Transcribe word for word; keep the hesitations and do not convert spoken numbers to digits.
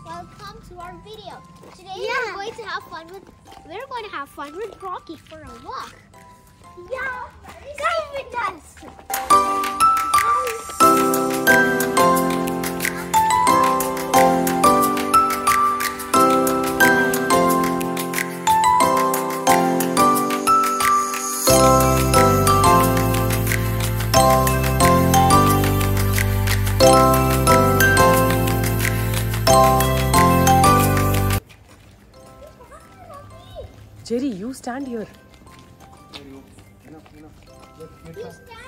welcome to our video. Today Yeah. we're going to have fun with we're going to have fun with Rocky for a walk. Yeah, come with us. Jerry, you stand here. You stand